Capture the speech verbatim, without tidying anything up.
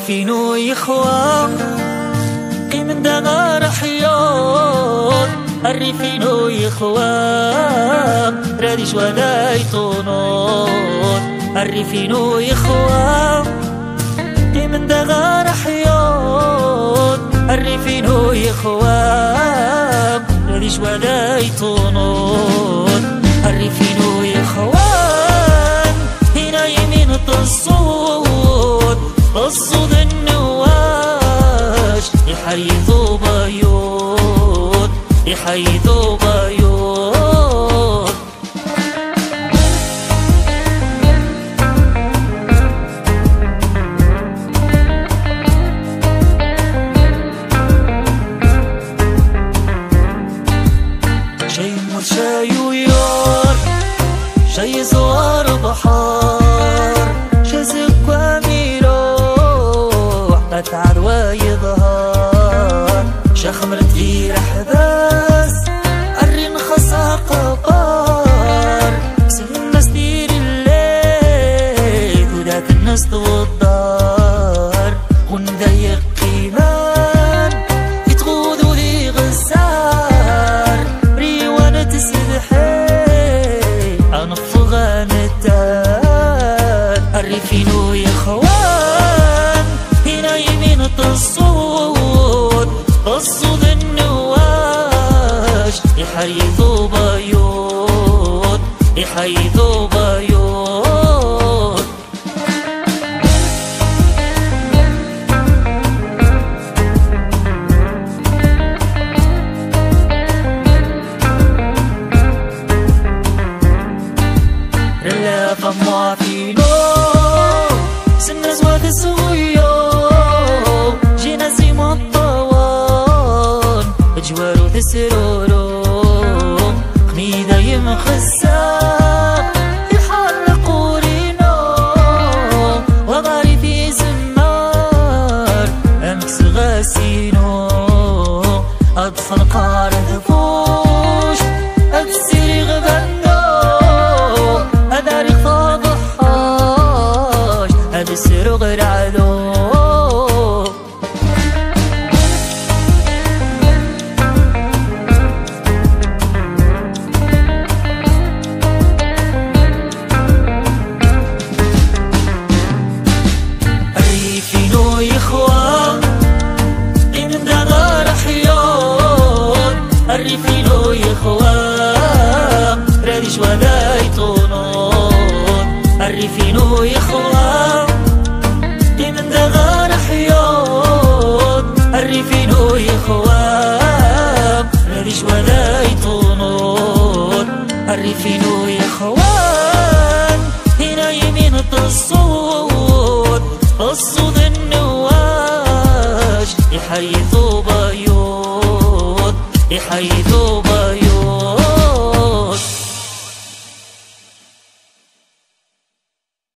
الريفين ويخوان من دغار حيون الريفين ويخوان راديش وداي طنون الريفين ويخوان من دغار حيون الريفين ويخوان راديش وداي طنون الريفين ويخوان هنا يمين الصوت الصوت النواش يحيثوا بيوت يحيثوا بيوت شي مر شاي ويار شي زوار بحار شزق وميروح أتعد ويظهر شخمرت في رحباس الرين خصا قبار سن ستير الليل وذاك النص والدار ونضيق قيمان يتغوذوا ذي غزار ريوانة تسبحي أنفغان التان الريفين ويخوان هنا يمين الصوت الصوت النواش يحيثوا بيوت يحيثوا بيوت رلا فما في نور سن زوات الصغير جينا سيما الطوان اجوار وتسرورو قميدة يمخسا يحرقوا رينو وغاري في زمار امكس غاسينو اطفال قار ذفوش اكسري غبنو اداري فاضحاش ابسرو غير عدو الريفين ويخوان راديش وداي طنون الريفين ويخوان من دغار حيون الريفين ويخوان راديش وداي طنون الريفين ويخوان هنا يمين الصوت الصوت النواش يحيثوا بيوت يحيثوا